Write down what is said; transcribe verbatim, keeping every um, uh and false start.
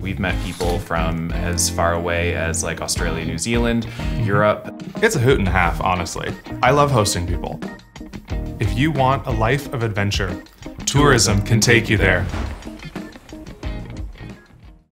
We've met people from as far away as like Australia, New Zealand, Europe. It's a hoot and a half, honestly. I love hosting people. If you want a life of adventure, tourism can take you there.